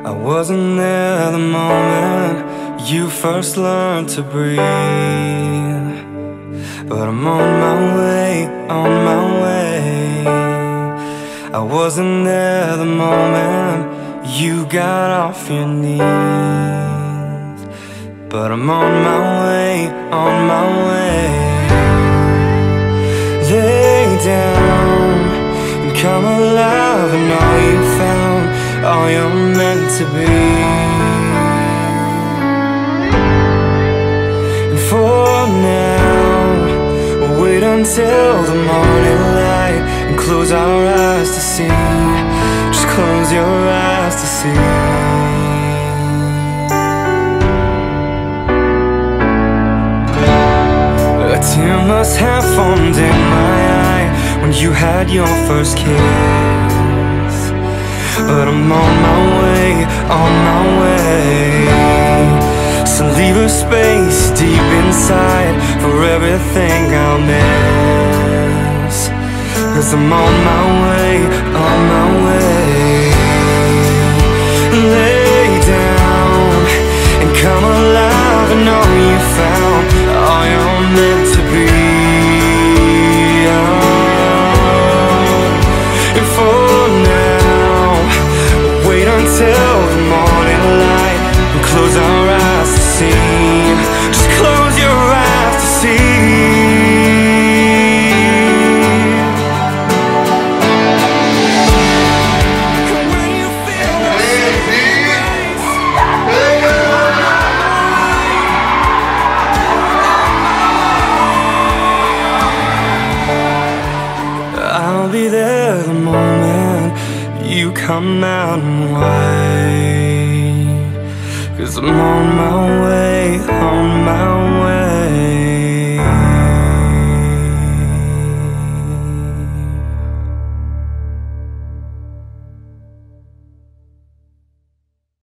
I wasn't there the moment you first learned to breathe, but I'm on my way, on my way. I wasn't there the moment you got off your knees, but I'm on my way, on my way. Lay down and come alive, and all you found, all you're meant to be. And for now, we'll wait until the morning light and close our eyes to see. Just close your eyes to see. A tear must have formed in my eye when you had your first kiss, but I'm on my way, on my way. So leave a space deep inside for everything I'll miss, 'cause I'm on my way, on my way. Lay down and come alive, and all you found, all you're meant to be. And for now, wait until the morning light and close our eyes to see. Just close your eyes to see. When you feel I'll be there the moment you come out and wait, 'cause I'm on my way.